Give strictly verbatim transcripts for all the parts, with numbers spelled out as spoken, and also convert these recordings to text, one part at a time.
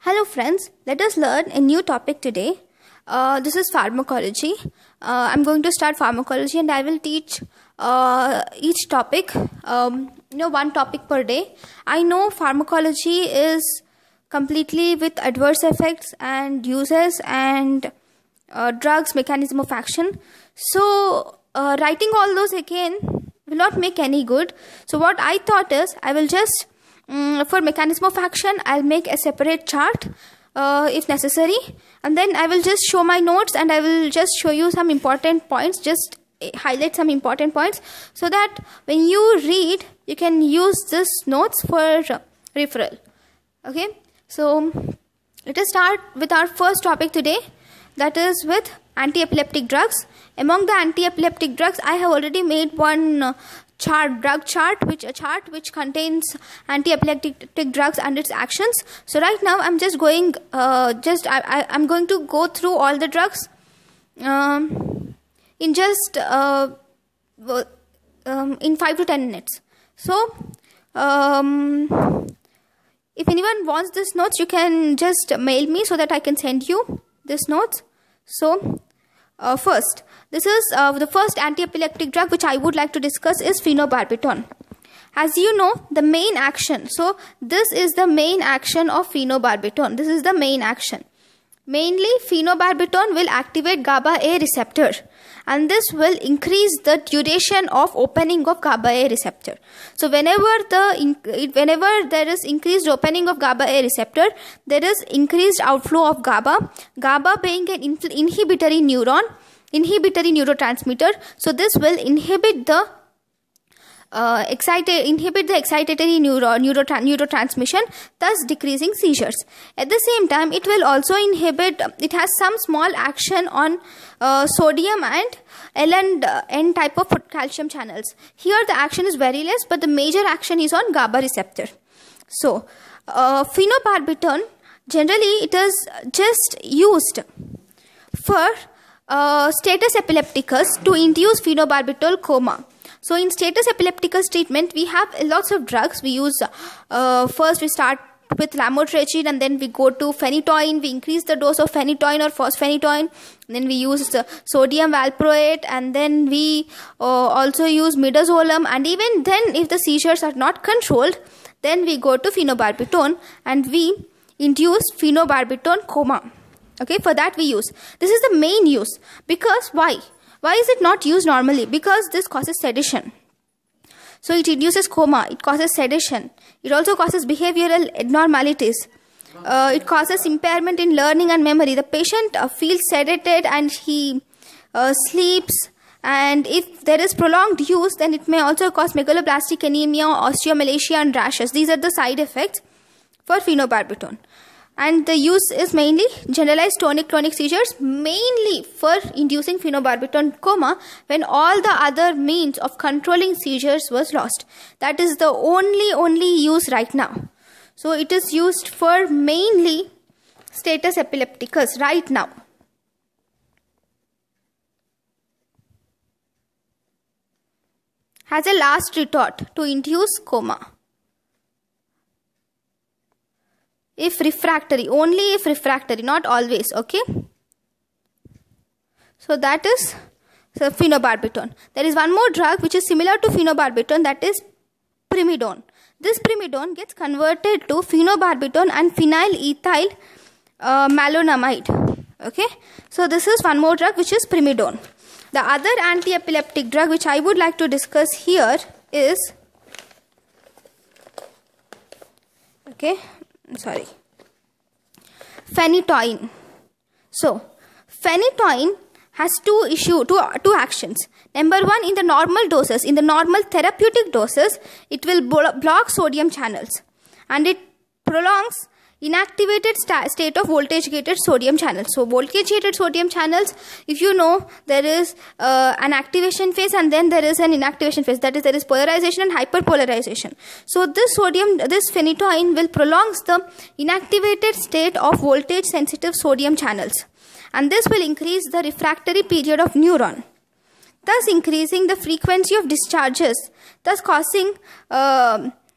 Hello friends, let us learn a new topic today. Uh, this is pharmacology. Uh, I'm going to start pharmacology and I will teach uh, each topic, um, you know, one topic per day. I know pharmacology is completely with adverse effects and uses and uh, drugs, mechanism of action. So uh, writing all those again will not make any good. So what I thought is I will just Um, for mechanism of action, I'll make a separate chart uh, if necessary, and then I will just show my notes and I will just show you some important points, just highlight some important points so that when you read, you can use this notes for referral. Okay, so let us start with our first topic today, that is with anti-epileptic drugs. Among the anti-epileptic drugs, I have already made one uh, chart, drug chart, which a chart which contains anti-epileptic drugs and its actions. So right now I'm just going, uh, just I, I I'm going to go through all the drugs um, in just uh, um, in five to ten minutes. So um, if anyone wants this notes, you can just mail me so that I can send you this notes. So uh, first. This is uh, the first anti-epileptic drug which I would like to discuss is phenobarbital. As you know, the main action. So this is the main action of phenobarbital. This is the main action. Mainly, phenobarbital will activate GABA A receptor, and this will increase the duration of opening of GABA A receptor. So whenever the whenever there is increased opening of GABA A receptor, there is increased outflow of GABA. GABA being an inhibitory neuron. Inhibitory neurotransmitter, so this will inhibit the uh, excited inhibit the excitatory neuro, neurotra neurotransmission, thus decreasing seizures. At the same time, it will also inhibit. It has some small action on uh, sodium and L and uh, N type of calcium channels. Here, the action is very less, but the major action is on GABA receptor. So, uh, phenobarbital generally it is just used for Uh, status epilepticus to induce phenobarbital coma. So in status epilepticus treatment, we have lots of drugs. We use, uh, first we start with lamotrigine and then we go to phenytoin. We increase the dose of phenytoin or phosphenitoin. Then we use uh, sodium valproate, and then we uh, also use midazolam. And even then, if the seizures are not controlled, then we go to phenobarbital and we induce phenobarbital coma. Okay, for that we use. This is the main use. Because why? Why is it not used normally? Because this causes sedation. So it induces coma. It causes sedation. It also causes behavioral abnormalities. Uh, it causes impairment in learning and memory. The patient uh, feels sedated and he uh, sleeps. And if there is prolonged use, then it may also cause megaloblastic anemia, osteomalacia, and rashes. These are the side effects for phenobarbital. And the use is mainly generalized tonic-clonic seizures, mainly for inducing phenobarbital coma when all the other means of controlling seizures was lost. That is the only, only use right now. So it is used for mainly status epilepticus right now. Has a last retort to induce coma. If refractory, only if refractory, not always, okay? So that is so phenobarbital. There is one more drug which is similar to phenobarbital, that is primidone. This primidone gets converted to phenobarbital and phenylethyl uh, malonamide, okay? So this is one more drug which is primidone. The other anti-epileptic drug which I would like to discuss here is, okay, sorry, phenytoin. So phenytoin has two issue two two actions. Number one, in the normal doses, in the normal therapeutic doses, it will block sodium channels and it prolongs inactivated sta state of voltage gated sodium channels. So voltage gated sodium channels, if you know, there is uh, an activation phase and then there is an inactivation phase. That is, there is polarization and hyperpolarization. So this sodium, this phenytoin will prolong the inactivated state of voltage sensitive sodium channels, and this will increase the refractory period of neuron, thus increasing the frequency of discharges, thus causing uh,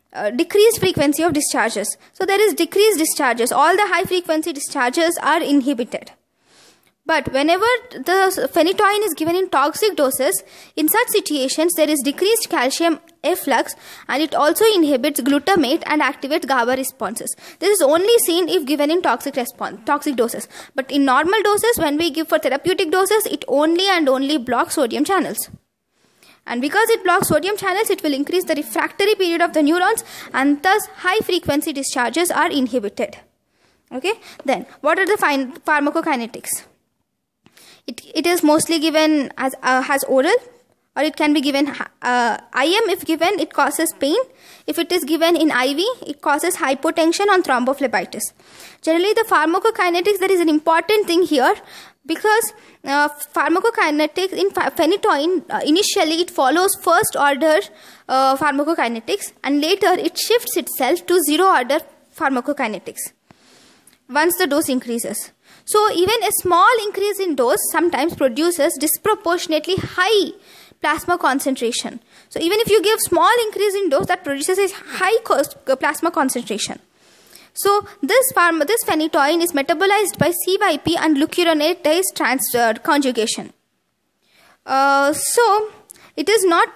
uh, decreased frequency of discharges. So there is decreased discharges. All the high frequency discharges are inhibited. But whenever the phenytoin is given in toxic doses, in such situations there is decreased calcium efflux, and it also inhibits glutamate and activates GABA responses. This is only seen if given in toxic response, toxic doses. But in normal doses, when we give for therapeutic doses, it only and only blocks sodium channels. And because it blocks sodium channels, it will increase the refractory period of the neurons, and thus high frequency discharges are inhibited. Okay. Then what are the pharmacokinetics? It, it is mostly given as, uh, as oral, or it can be given uh, I M. If given, it causes pain. If it is given in I V, it causes hypotension and thrombophlebitis. Generally, the pharmacokinetics, there is an important thing here, because uh, pharmacokinetics in phenytoin, uh, initially it follows first order uh, pharmacokinetics, and later it shifts itself to zero order pharmacokinetics once the dose increases. So even a small increase in dose sometimes produces disproportionately high plasma concentration. So even if you give small increase in dose, that produces a high plasma concentration. So this pharma, this phenytoin is metabolized by C Y P and glucuronidase trans uh, conjugation. Uh, so it is not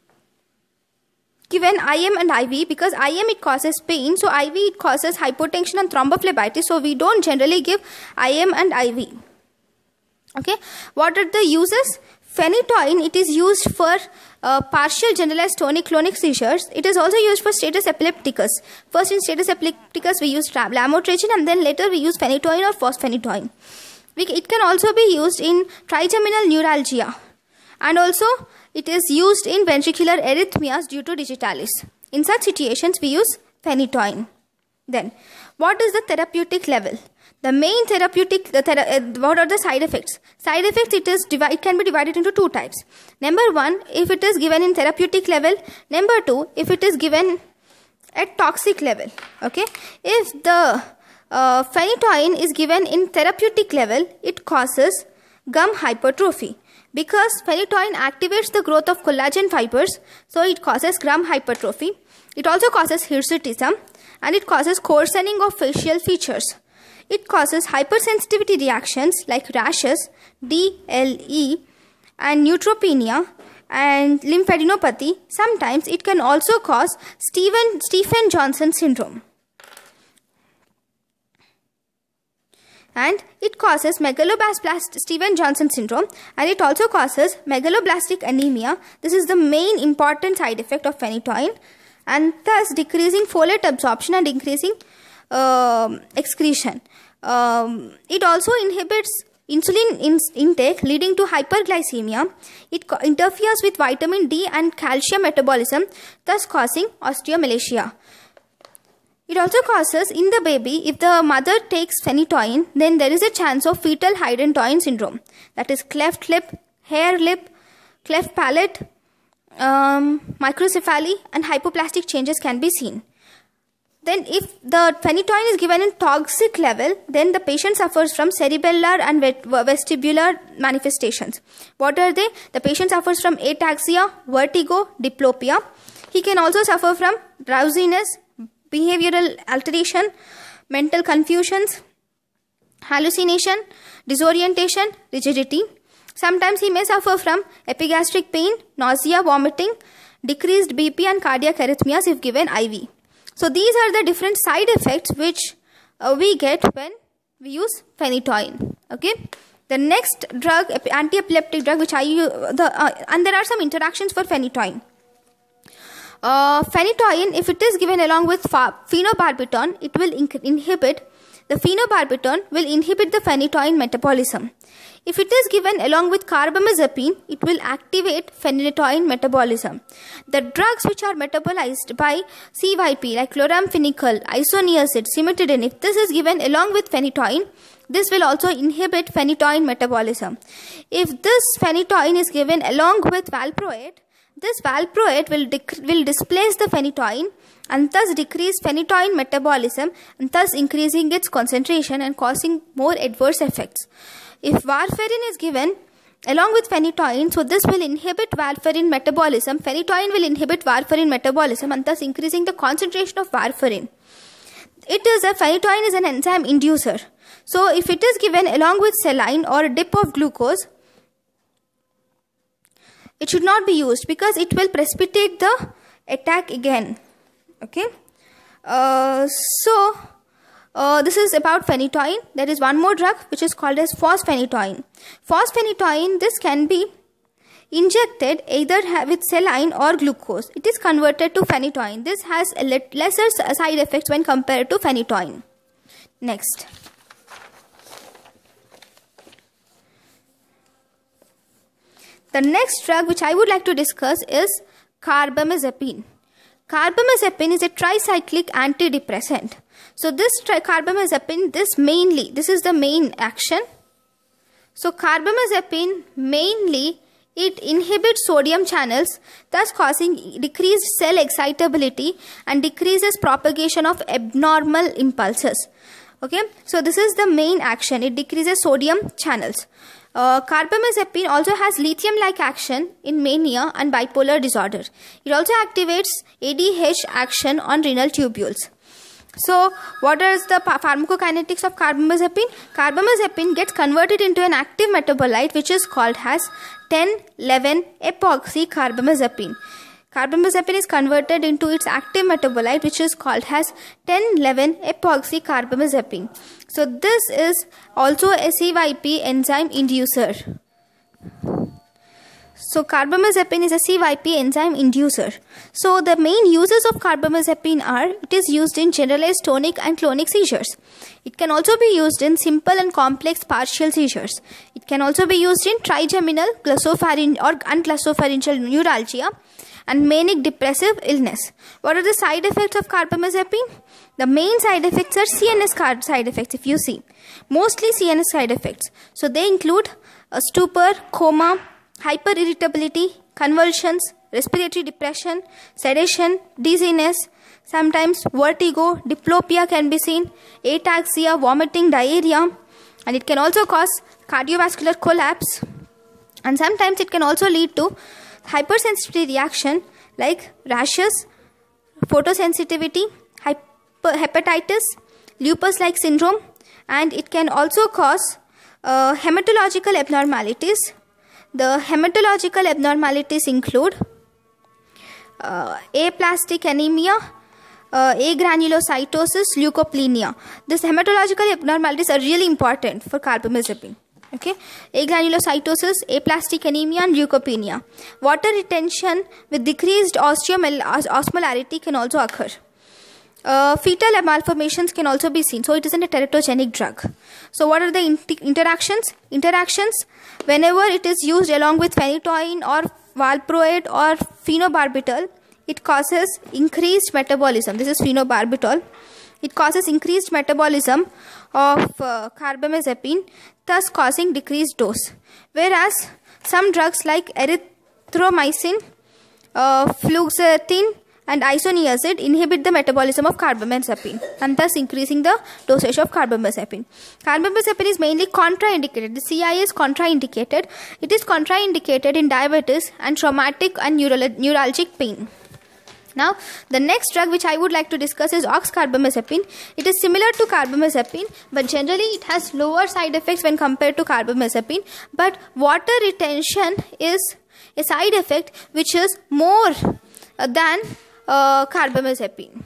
given I M and I V, because I M it causes pain, so I V it causes hypotension and thrombophlebitis, so we don't generally give I M and I V. Okay, what are the uses? Phenytoin, it is used for uh, partial generalized tonic-clonic seizures. It is also used for status epilepticus. First in status epilepticus we use lamotrigine, and then later we use phenytoin or fosphenytoin. We, it can also be used in trigeminal neuralgia, and also it is used in ventricular arrhythmias due to digitalis. In such situations, we use phenytoin. Then, what is the therapeutic level? The main therapeutic, the thera uh, what are the side effects? Side effects, it is it can be divided into two types. Number one, if it is given in therapeutic level. Number two, if it is given at toxic level. Okay, if the uh, phenytoin is given in therapeutic level, it causes gum hypertrophy. Because phenytoin activates the growth of collagen fibers, so it causes gum hypertrophy. It also causes hirsutism, and it causes coarsening of facial features. It causes hypersensitivity reactions like rashes, D L E, and neutropenia, and lymphadenopathy. Sometimes it can also cause Stephen, Stephen-Johnson syndrome. And it causes megaloblastic Stephen-Johnson syndrome, and it also causes megaloblastic anemia. This is the main important side effect of phenytoin, and thus decreasing folate absorption and increasing uh, excretion. Um, it also inhibits insulin in intake, leading to hyperglycemia. It interferes with vitamin D and calcium metabolism, thus causing osteomalacia. It also causes in the baby, if the mother takes phenytoin, then there is a chance of fetal Hydantoin syndrome. That is cleft lip, hair lip, cleft palate, um, microcephaly, and hypoplastic changes can be seen. Then if the phenytoin is given in toxic level, then the patient suffers from cerebellar and vestibular manifestations. What are they? The patient suffers from ataxia, vertigo, diplopia. He can also suffer from drowsiness, behavioral alteration, mental confusions, hallucination, disorientation, rigidity. Sometimes he may suffer from epigastric pain, nausea, vomiting, decreased B P, and cardiac arrhythmias if given I V. So these are the different side effects which uh, we get when we use phenytoin. Okay. The next drug, anti-epileptic drug, which I use, the uh, and there are some interactions for phenytoin. Uh, phenytoin, if it is given along with phenobarbital, it will inhibit, the phenobarbital will inhibit the phenytoin metabolism. If it is given along with carbamazepine, it will activate phenytoin metabolism. The drugs which are metabolized by C Y P, like chloramphenicol, isoniazid, cimetidine, if this is given along with phenytoin, this will also inhibit phenytoin metabolism. If this phenytoin is given along with valproate, this valproate will, will displace the phenytoin and thus decrease phenytoin metabolism, and thus increasing its concentration and causing more adverse effects. If warfarin is given along with phenytoin. So this will inhibit warfarin metabolism. Phenytoin will inhibit warfarin metabolism and thus increasing the concentration of warfarin. It is a phenytoin is an enzyme inducer. So if it is given along with saline or a dip of glucose, it should not be used because it will precipitate the attack again. Okay. Uh, so uh, this is about phenytoin. There is one more drug which is called as fosphenytoin. Fosphenytoin, this can be injected either with saline or glucose. It is converted to phenytoin. This has a lesser side effects when compared to phenytoin. Next. The next drug which I would like to discuss is carbamazepine. Carbamazepine is a tricyclic antidepressant. So this carbamazepine, this mainly, this is the main action. So carbamazepine mainly, it inhibits sodium channels, thus causing decreased cell excitability and decreases propagation of abnormal impulses. Okay, so this is the main action. It decreases sodium channels. Uh, carbamazepine also has lithium-like action in mania and bipolar disorder. It also activates A D H action on renal tubules. So, what is the pharmacokinetics of carbamazepine? Carbamazepine gets converted into an active metabolite which is called as ten eleven epoxy carbamazepine. Carbamazepine is converted into its active metabolite which is called as ten eleven epoxy carbamazepine. So this is also a C Y P enzyme inducer. So carbamazepine is a C Y P enzyme inducer. So the main uses of carbamazepine are, it is used in generalized tonic and clonic seizures. It can also be used in simple and complex partial seizures. It can also be used in trigeminal glossopharyngeal or unglossopharyngeal neuralgia and manic depressive illness. What are the side effects of carbamazepine? The main side effects are C N S side effects, if you see. Mostly C N S side effects. So they include a stupor, coma, hyperirritability, convulsions, respiratory depression, sedation, dizziness, sometimes vertigo, diplopia can be seen, ataxia, vomiting, diarrhea, and it can also cause cardiovascular collapse, and sometimes it can also lead to hypersensitivity reaction like rashes, photosensitivity, hepatitis, lupus-like syndrome, and it can also cause uh, hematological abnormalities. The hematological abnormalities include uh, aplastic anemia, uh, agranulocytosis, leukopenia. These hematological abnormalities are really important for carbamazepine. Okay, agranulocytosis, aplastic anemia, and leukopenia. Water retention with decreased osmolarity can also occur. Uh, fetal malformations can also be seen. So it isn't a teratogenic drug. So what are the inter interactions? Interactions, whenever it is used along with phenytoin or valproate or phenobarbital, it causes increased metabolism. This is phenobarbital. It causes increased metabolism of uh, carbamazepine, thus causing decreased dose. Whereas some drugs like erythromycin, uh, fluoxetine, and isoniazid inhibit the metabolism of carbamazepine and thus increasing the dosage of carbamazepine. Carbamazepine is mainly contraindicated. The C I is contraindicated. It is contraindicated in diabetes and traumatic and neural neuralgic pain. Now, the next drug which I would like to discuss is oxcarbamazepine. It is similar to carbamazepine, but generally it has lower side effects when compared to carbamazepine. But water retention is a side effect which is more uh, than Uh, carbamazepine.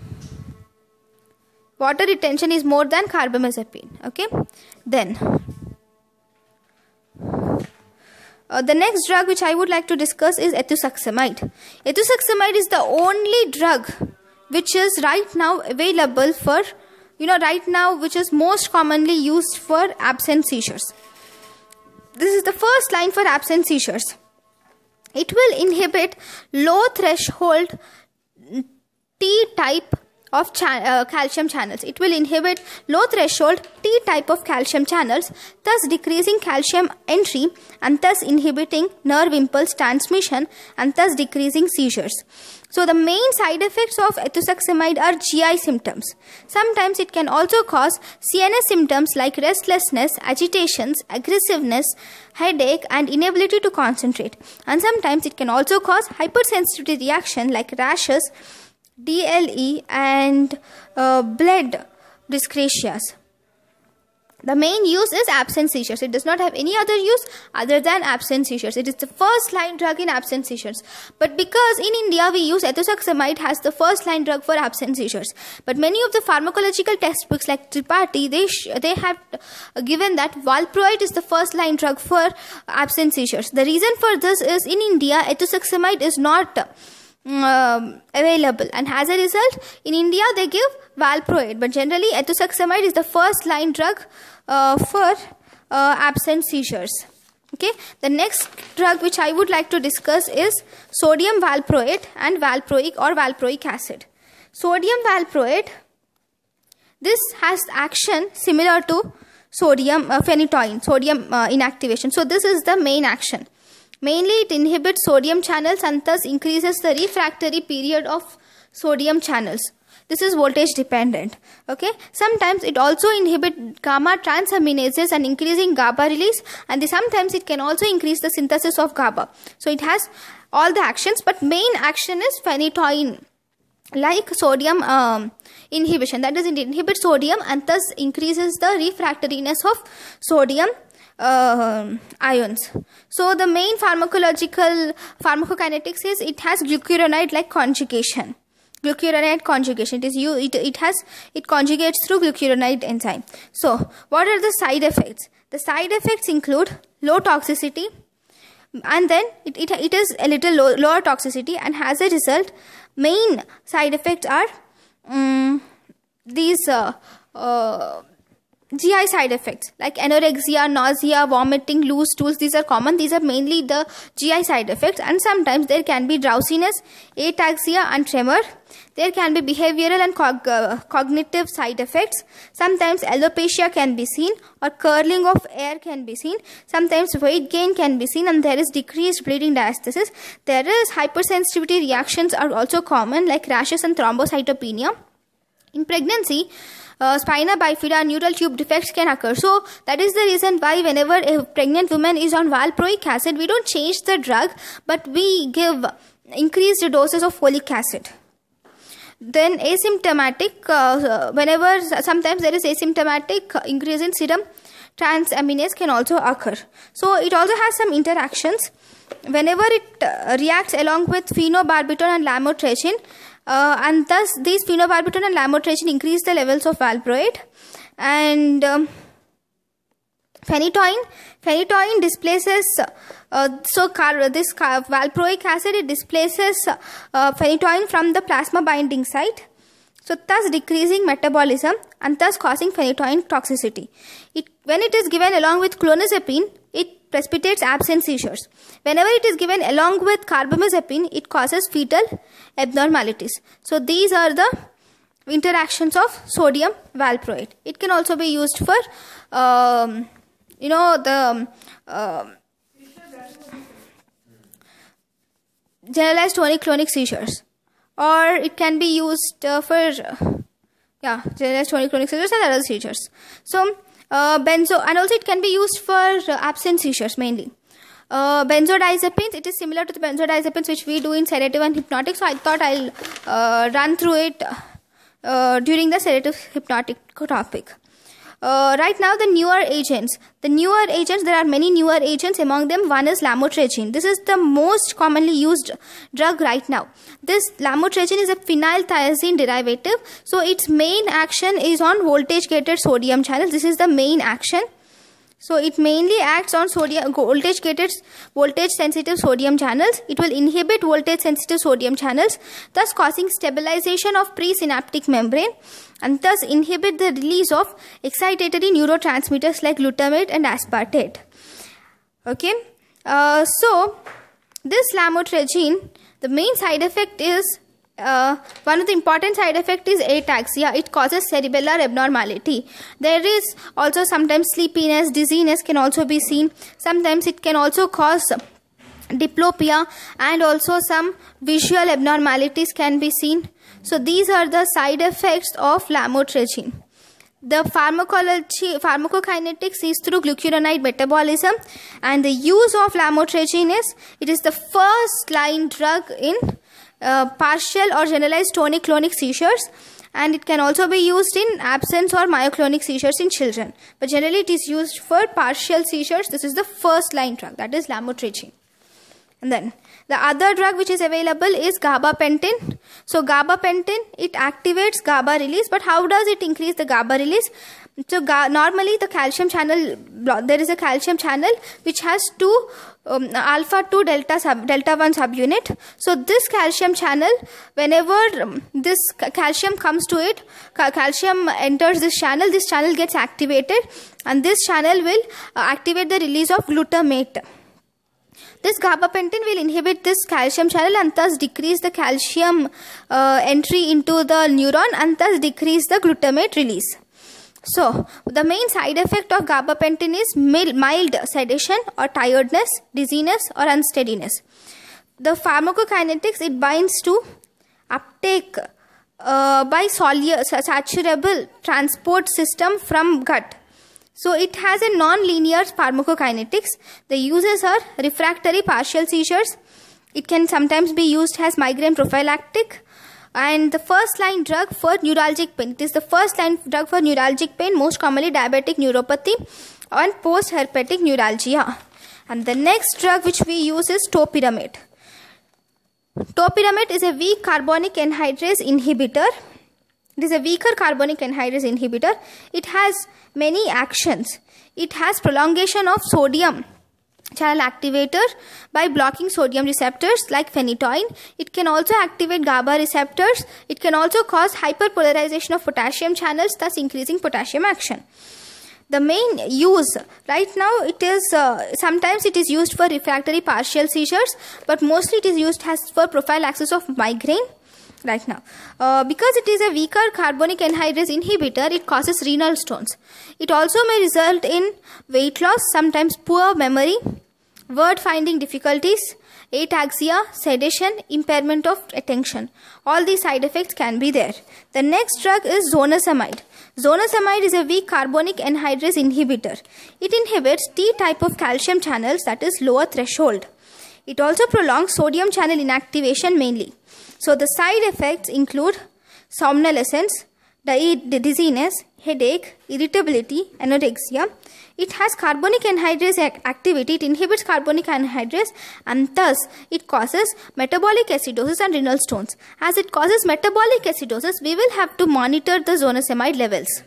Water retention is more than carbamazepine. Okay. Then uh, the next drug which I would like to discuss is ethosuximide. Ethosuximide is the only drug which is right now available for, you know, right now which is most commonly used for absent seizures. This is the first line for absent seizures. It will inhibit low threshold T-type of cha uh, calcium channels. It will inhibit low threshold T type of calcium channels, thus decreasing calcium entry and thus inhibiting nerve impulse transmission and thus decreasing seizures. So the main side effects of ethosuximide are G I symptoms. Sometimes it can also cause C N S symptoms like restlessness, agitations, aggressiveness, headache and inability to concentrate. And sometimes it can also cause hypersensitivity reaction like rashes, D L E and uh, blood dyscrasias. The main use is absent seizures. It does not have any other use other than absent seizures. It is the first line drug in absent seizures. But because in India we use ethosuximide as the first line drug for absent seizures. But many of the pharmacological textbooks like Tripathi, they, they have given that valproate is the first line drug for absent seizures. The reason for this is in India ethosuximide is not Um, available, and as a result in India they give valproate, but generally ethosuximide is the first line drug uh, for uh, absent seizures. Okay, the next drug which I would like to discuss is sodium valproate and valproic or valproic acid. Sodium valproate, this has action similar to sodium uh, phenytoin, sodium uh, inactivation. So this is the main action. Mainly it inhibits sodium channels and thus increases the refractory period of sodium channels. This is voltage dependent. Okay. Sometimes it also inhibits gamma transaminases and increasing GABA release, and sometimes it can also increase the synthesis of GABA. So it has all the actions, but main action is phenytoin, like sodium um, inhibition. That is, it inhibits sodium and thus increases the refractoriness of sodium Uh, ions. So the main pharmacological pharmacokinetics is it has glucuronide like conjugation. Glucuronide conjugation. It is you. It it has it conjugates through glucuronide enzyme. So what are the side effects? The side effects include low toxicity, and then it it, it is a little low, lower toxicity, and as a result, main side effects are um, these. Uh, uh, G I side effects like anorexia, nausea, vomiting, loose stools. These are common. These are mainly the G I side effects, and sometimes there can be drowsiness, ataxia and tremor. There can be behavioral and cog uh, cognitive side effects. Sometimes alopecia can be seen, or curling of hair can be seen. Sometimes weight gain can be seen, and there is decreased bleeding diastasis. There is hypersensitivity reactions are also common like rashes and thrombocytopenia. In pregnancy, Uh, spina bifida and neural tube defects can occur. So that is the reason why whenever a pregnant woman is on valproic acid, we don't change the drug, but we give increased doses of folic acid. Then asymptomatic, uh, whenever sometimes there is asymptomatic increase in serum transaminase can also occur. So it also has some interactions. Whenever it uh, reacts along with phenobarbital and lamotrigine, Uh, and thus these phenobarbital and lamotrigine increase the levels of valproate, and um, phenytoin phenytoin displaces uh, so car this car valproic acid, it displaces uh, phenytoin from the plasma binding site, so thus decreasing metabolism and thus causing phenytoin toxicity. It when it is given along with clonazepine, it precipitates absent seizures. Whenever it is given along with carbamazepine, it causes fetal abnormalities. So these are the interactions of sodium valproate. It can also be used for, um, you know, the uh, generalized tonic-clonic seizures, or it can be used uh, for, uh, yeah, generalized tonic-clonic seizures and other seizures. So Uh, benzo, and also it can be used for uh, absent seizures mainly. Uh, benzodiazepines, it is similar to the benzodiazepines which we do in sedative and hypnotic, so I thought I'll uh, run through it uh, during the sedative hypnotic topic. Uh, right now the newer agents, the newer agents, there are many newer agents. Among them one is lamotrigine. This is the most commonly used drug right now. This lamotrigine is a phenylthiazine derivative, so its main action is on voltage gated sodium channels. This is the main action. So it mainly acts on sodium voltage gated voltage sensitive sodium channels. It will inhibit voltage sensitive sodium channels, thus causing stabilization of presynaptic membrane, and thus inhibit the release of excitatory neurotransmitters like glutamate and aspartate. Okay, uh, so this lamotrigine, the main side effect is Uh, one of the important side effect is ataxia. It causes cerebellar abnormality. There is also sometimes sleepiness, dizziness can also be seen. Sometimes it can also cause diplopia, and also some visual abnormalities can be seen. So these are the side effects of lamotrigine. The pharmacology, pharmacokinetics is through glucuronide metabolism, and the use of lamotrigine is, it is the first line drug in uh, partial or generalized tonic-clonic seizures, and it can also be used in absence or myoclonic seizures in children. But generally it is used for partial seizures. This is the first line drug, that is lamotrigine. And then the other drug which is available is gabapentin. So gabapentin, it activates GABA release, but how does it increase the GABA release? So ga normally the calcium channel, there is a calcium channel which has two um, alpha two delta sub delta one subunit. So this calcium channel, whenever um, this calcium comes to it, ca calcium enters this channel, this channel gets activated, and this channel will uh, activate the release of glutamate. This gabapentin will inhibit this calcium channel and thus decrease the calcium uh, entry into the neuron and thus decrease the glutamate release. So, the main side effect of gabapentin is mild sedation or tiredness, dizziness or unsteadiness. The pharmacokinetics, it binds to uptake uh, by saturable transport system from gut. So it has a non-linear pharmacokinetics. The uses are refractory partial seizures. It can sometimes be used as migraine prophylactic, and the first line drug for neuralgic pain. It is the first line drug for neuralgic pain, most commonly diabetic neuropathy and post-herpetic neuralgia. And the next drug which we use is topiramate. Topiramate is a weak carbonic anhydrase inhibitor. It is a weaker carbonic anhydrase inhibitor. It has many actions. It has prolongation of sodium channel activator by blocking sodium receptors like phenytoin. It can also activate GABA receptors. It can also cause hyperpolarization of potassium channels, thus increasing potassium action. The main use right now, it is uh, sometimes it is used for refractory partial seizures, but mostly it is used as for prophylaxis of migraine. Right now, uh, because it is a weaker carbonic anhydrase inhibitor, it causes renal stones. It also may result in weight loss, sometimes poor memory, word finding difficulties, ataxia, sedation, impairment of attention. All these side effects can be there. The next drug is zonisamide. Zonisamide is a weak carbonic anhydrase inhibitor. It inhibits T type of calcium channels, that is lower threshold. It also prolongs sodium channel inactivation mainly. So the side effects include somnolence, dizziness, headache, irritability, anorexia. It has carbonic anhydrase activity. It inhibits carbonic anhydrase, and thus it causes metabolic acidosis and renal stones. As it causes metabolic acidosis, we will have to monitor the zonisamide levels.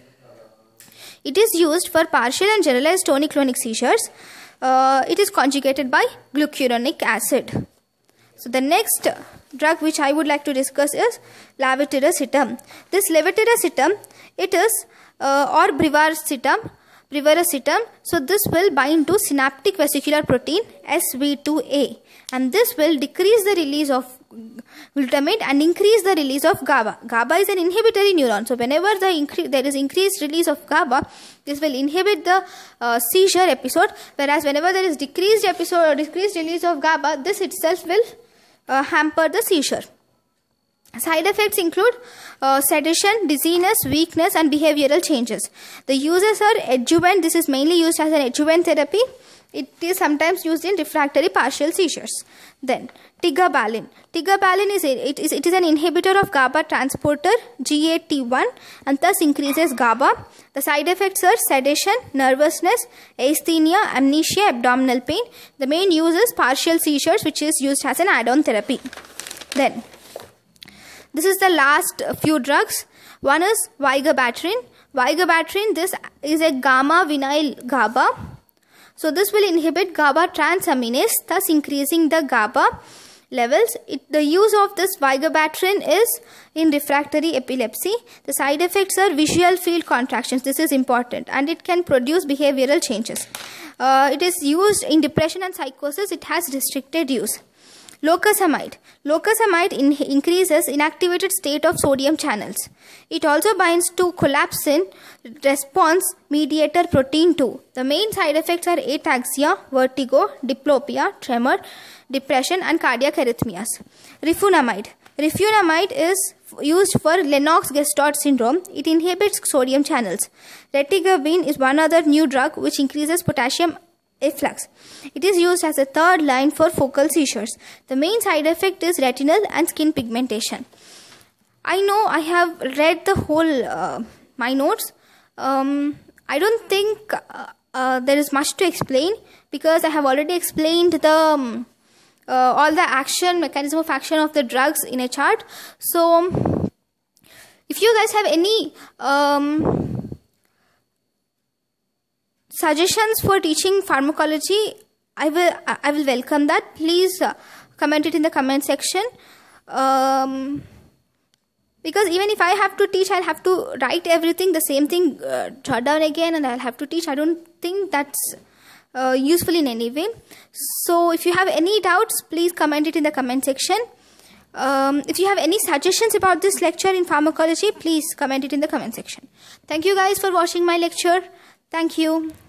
It is used for partial and generalized tonic-clonic seizures. Uh, it is conjugated by glucuronic acid. So the next drug which I would like to discuss is levetiracetam. This levetiracetam, it is uh, or brivaracetam, brivaracetam. So this will bind to synaptic vesicular protein S V two A, and this will decrease the release of glutamate and increase the release of GABA. GABA is an inhibitory neuron. So whenever the there is increased release of GABA, this will inhibit the uh, seizure episode. Whereas whenever there is decreased episode or decreased release of GABA, this itself will uh, hamper the seizure. Side effects include uh, sedation, dizziness, weakness and behavioral changes. The uses are adjuvant. This is mainly used as an adjuvant therapy. It is sometimes used in refractory partial seizures. Then tigabalin. Tigabalin is a, it is it is an inhibitor of GABA transporter G A T one and thus increases GABA. The side effects are sedation, nervousness, asthenia, amnesia, abdominal pain. The main use is partial seizures, which is used as an add-on therapy. Then this is the last few drugs. One is vigabatrin. Vigabatrin, this is a gamma vinyl GABA. So this will inhibit GABA transaminase, thus increasing the GABA levels. It, the use of this vigabatrin is in refractory epilepsy. The side effects are visual field contractions. This is important, and it can produce behavioral changes. Uh, it is used in depression and psychosis. It has restricted use. Locasamide. Locasamide in increases inactivated state of sodium channels. It also binds to collapsin response mediator protein two. The main side effects are ataxia, vertigo, diplopia, tremor, depression, and cardiac arrhythmias. Rifunamide. Rifunamide is used for Lennox-Gastaut syndrome. It inhibits sodium channels. Retigabine is one other new drug which increases potassium efflux. It is used as a third line for focal seizures. The main side effect is retinal and skin pigmentation. I know I have read the whole uh, my notes. Um, I don't think uh, uh, there is much to explain because I have already explained the um, uh, all the action mechanism of action of the drugs in a chart. So, if you guys have any um, suggestions for teaching pharmacology, I will I will welcome that. Please uh, comment it in the comment section. Um, because even if I have to teach, I'll have to write everything, the same thing, uh, jot down again, and I'll have to teach. I don't think that's uh, useful in any way. So if you have any doubts, please comment it in the comment section. Um, if you have any suggestions about this lecture in pharmacology, please comment it in the comment section. Thank you guys for watching my lecture. Thank you.